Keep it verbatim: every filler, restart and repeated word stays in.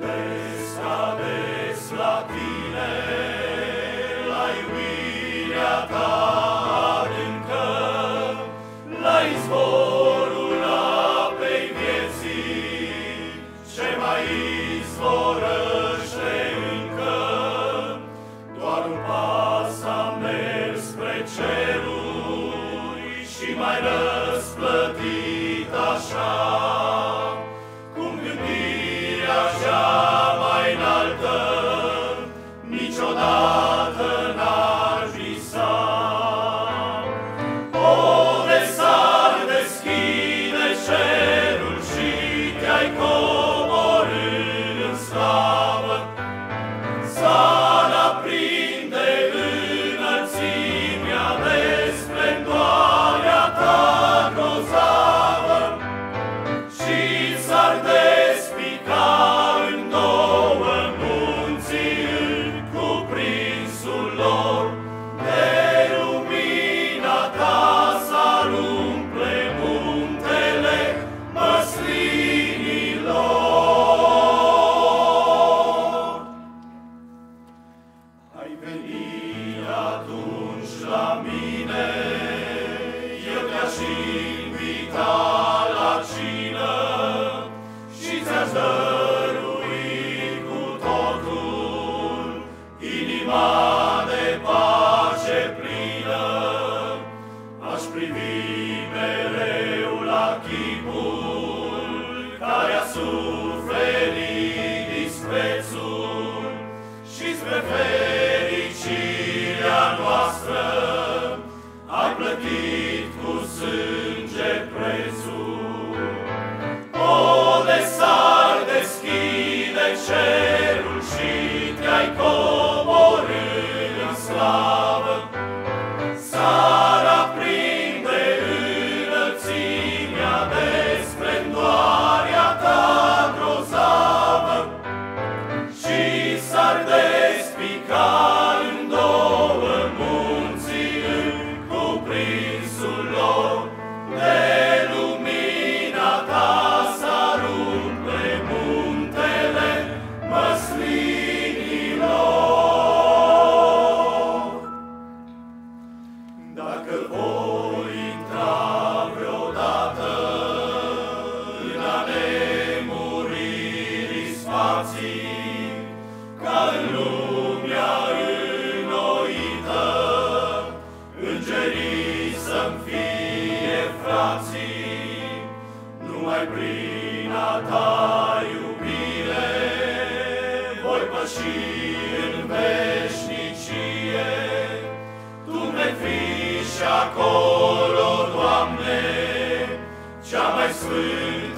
gândesc ades la tine, la iubirea ta adâncă, la izvorul apei vieții, ce mai izvorăște încă. Doar un pas am mers spre ceruri și mai răsplătit așa, cum gândirea cea mai înaltă niciodată n-ar visa. O, de s-ar deschide cerul și te-ai coborît în slavă, s-ar aprinde înălțimea de splendoarea ta grozavă și s-ar despica în două munții în cuprinsul lor. De lumina ta s-ar umple muntele măslinilor. Ai venit atunci la mine, eu te-aș invita la cină și ți-aș dărui cu totul inima de pace plină. Aș privi mereu la chipul care a suferit disprețul și spre fericirea noastră ai plătit cu sânge prețul. O, de s-ar deschide cerul și te-ai coborît în slavă, s-ar aprinde înălțimea de splendoarea ta grozavă și s-ar despica în două munții în cuprinsul lor. De lumina ta s-ar umple muntele măslinilor. Dacă voi intra vreodată în a nemuririi spații, ca în lumea înnoită, îngerii să-mi fie frații, numai prin a ta iubire voi păși în veșnicie. Tu mi-ai fi și acolo, Doamne, cea mai sfântă